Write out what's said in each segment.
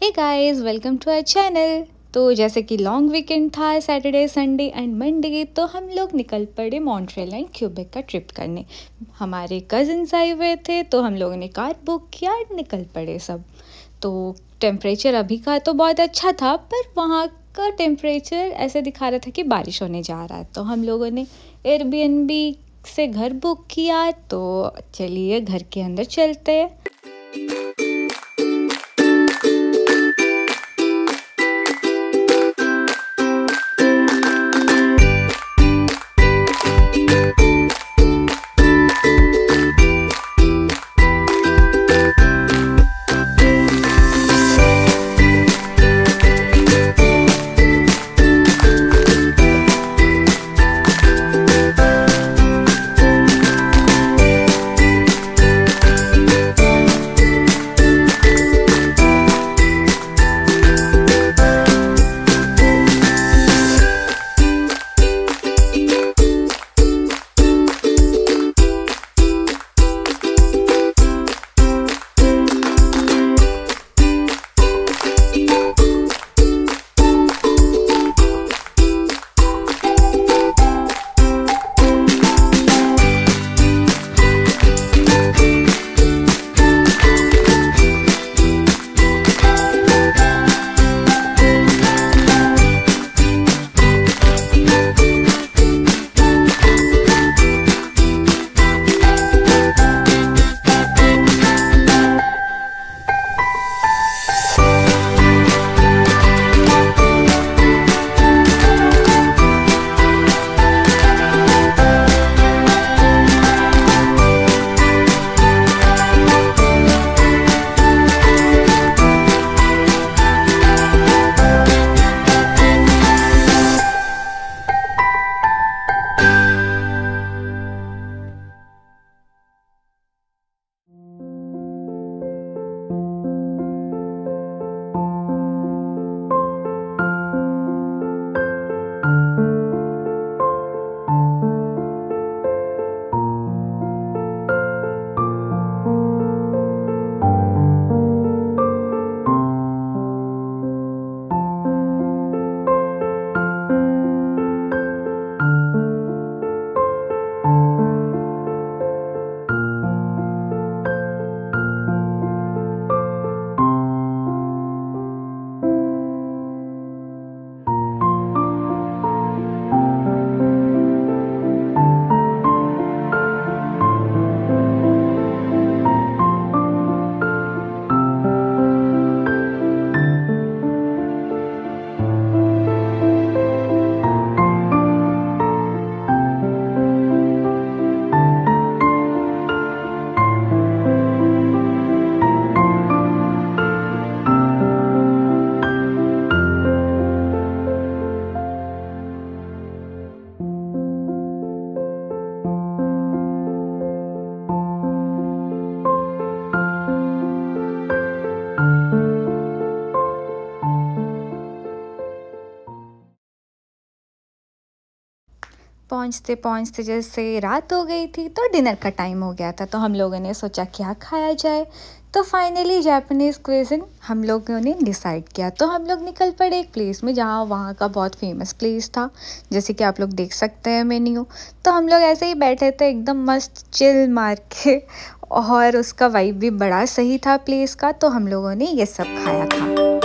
Hey guys, welcome to our channel. तो जैसे कि लॉन्ग वीकेंड था, सैटरडे संडे एंड मंडे, तो हम लोग निकल पड़े मॉन्ट्रियल एंड क्यूबेक का ट्रिप करने। हमारे कज़न्स आए हुए थे तो हम लोगों ने कार बुक किया, निकल पड़े सब। तो टेम्परेचर अभी का तो बहुत अच्छा था, पर वहाँ का टेम्परेचर ऐसे दिखा रहा था कि बारिश होने जा रहा है। तो हम लोगों ने एयरबीएनबी से घर बुक किया। तो चलिए घर के अंदर चलते हैं। पहुँचते पहुँचते जैसे रात हो गई थी तो डिनर का टाइम हो गया था। तो हम लोगों ने सोचा क्या खाया जाए। तो फाइनली जापानीज़ क्विज़िन हम लोगों ने डिसाइड किया। तो हम लोग निकल पड़े एक प्लेस में जहाँ वहाँ का बहुत फेमस प्लेस था, जैसे कि आप लोग देख सकते हैं मेन्यू। तो हम लोग ऐसे ही बैठे थे एकदम मस्त चिल मार के, और उसका वाइब भी बड़ा सही था प्लेस का। तो हम लोगों ने ये सब खाया था।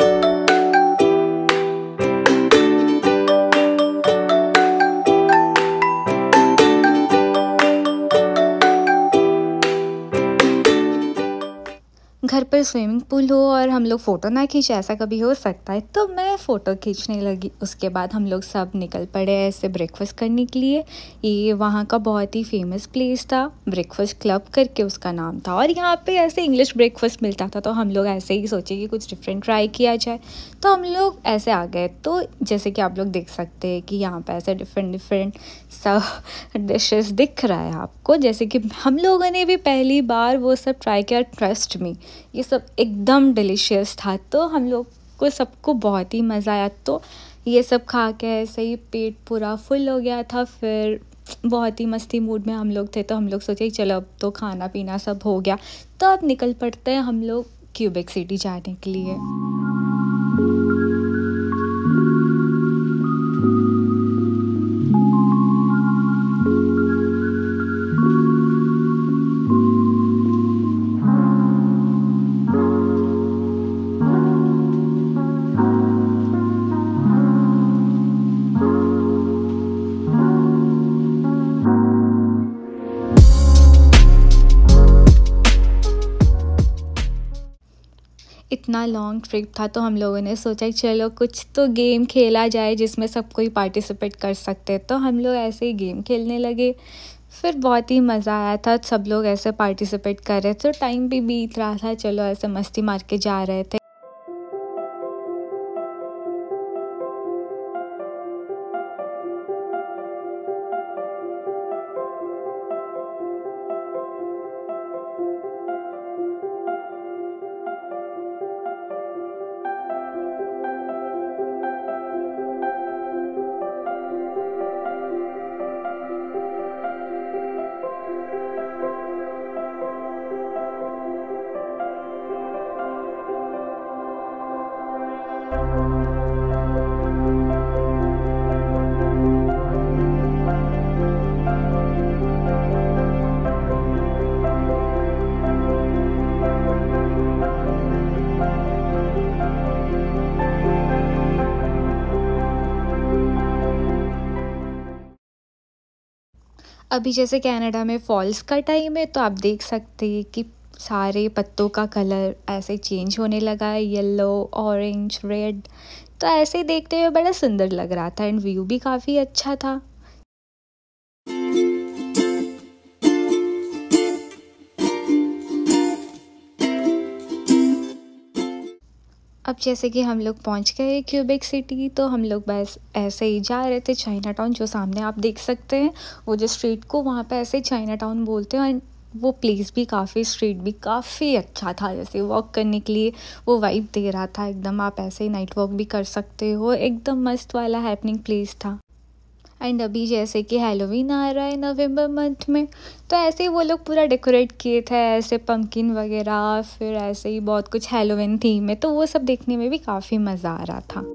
घर पर स्विमिंग पूल हो और हम लोग फ़ोटो ना खींचे, ऐसा कभी हो सकता है। तो मैं फ़ोटो खींचने लगी। उसके बाद हम लोग सब निकल पड़े ऐसे ब्रेकफास्ट करने के लिए। ये वहाँ का बहुत ही फेमस प्लेस था, ब्रेकफास्ट क्लब करके उसका नाम था। और यहाँ पे ऐसे इंग्लिश ब्रेकफास्ट मिलता था। तो हम लोग ऐसे ही सोचे कि कुछ डिफरेंट ट्राई किया जाए। तो हम लोग ऐसे आ गए। तो जैसे कि आप लोग देख सकते हैं कि यहाँ पर ऐसे डिफरेंट सब डिशेस दिख रहा है आपको। जैसे कि हम लोगों ने भी पहली बार वो सब ट्राई किया। ट्रस्ट मी, ये सब एकदम डिलीशियस था। तो हम लोग को सबको बहुत ही मज़ा आया। तो ये सब खा के ऐसे ही पेट पूरा फुल हो गया था। फिर बहुत ही मस्ती मूड में हम लोग थे। तो हम लोग सोचे चलो अब तो खाना पीना सब हो गया, तो अब निकल पड़ते हैं हम लोग क्यूबेक सिटी जाने के लिए। इतना लॉन्ग ट्रिप था तो हम लोगों ने सोचा कि चलो कुछ तो गेम खेला जाए जिसमें सब कोई पार्टिसिपेट कर सकते, तो हम लोग ऐसे ही गेम खेलने लगे। फिर बहुत ही मज़ा आया था, सब लोग ऐसे पार्टिसिपेट कर रहे थे तो टाइम भी बीत रहा था, चलो ऐसे मस्ती मार के जा रहे थे। अभी जैसे कनाडा में फॉल्स का टाइम है तो आप देख सकते हैं कि सारे पत्तों का कलर ऐसे चेंज होने लगा है, येलो, ऑरेंज, रेड। तो ऐसे देखते हुए बड़ा सुंदर लग रहा था एंड व्यू भी काफ़ी अच्छा था। अब जैसे कि हम लोग पहुंच गए क्यूबेक सिटी, तो हम लोग बस ऐसे ही जा रहे थे चाइना टाउन, जो सामने आप देख सकते हैं वो जो स्ट्रीट को वहाँ पे ऐसे चाइना टाउन बोलते हैं। एंड वो प्लेस भी काफ़ी, स्ट्रीट भी काफ़ी अच्छा था, जैसे वॉक करने के लिए वो वाइब दे रहा था एकदम। आप ऐसे ही नाइट वॉक भी कर सकते हो, एकदम मस्त वाला हैपनिंग प्लेस था। एंड अभी जैसे कि हैलोवीन आ रहा है नवंबर मंथ में, तो ऐसे ही वो लोग पूरा डेकोरेट किए थे ऐसे पंकिन वगैरह, फिर ऐसे ही बहुत कुछ हैलोवीन थीम में, तो वो सब देखने में भी काफ़ी मज़ा आ रहा था।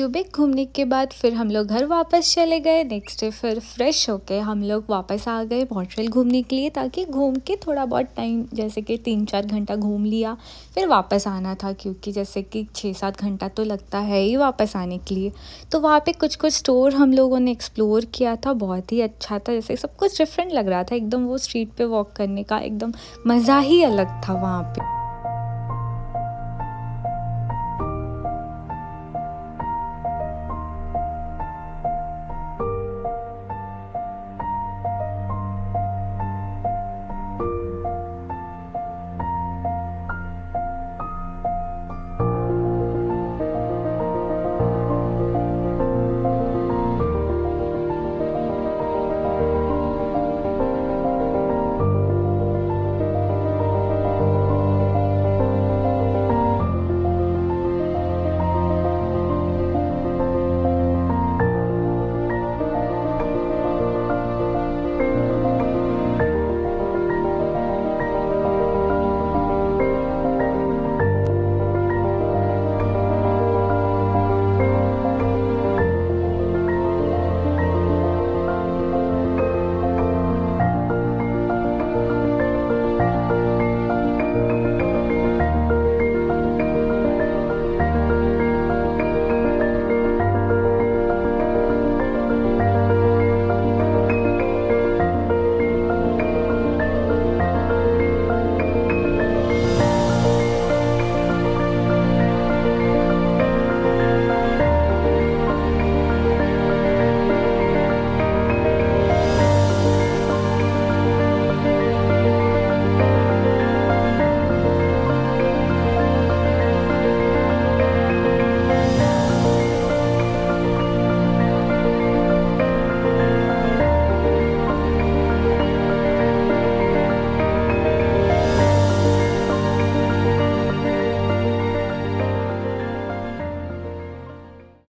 सुबह घूमने के बाद फिर हम लोग घर वापस चले गए। नेक्स्ट डे फिर फ्रेश होके हम लोग वापस आ गए मॉन्ट्रियल घूमने के लिए, ताकि घूम के थोड़ा बहुत टाइम जैसे कि 3-4 घंटा घूम लिया, फिर वापस आना था क्योंकि जैसे कि 6-7 घंटा तो लगता है ही वापस आने के लिए। तो वहाँ पे कुछ कुछ स्टोर हम लोगों ने एक्सप्लोर किया था, बहुत ही अच्छा था, जैसे सब कुछ डिफरेंट लग रहा था एकदम। वो स्ट्रीट पे वॉक करने का एकदम मज़ा ही अलग था वहाँ पे।